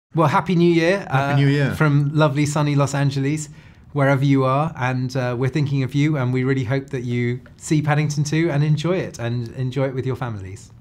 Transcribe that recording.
Well, Happy New Year. Happy New Year. From lovely sunny Los Angeles, wherever you are. And we're thinking of you, and we really hope that you see Paddington 2 and enjoy it with your families.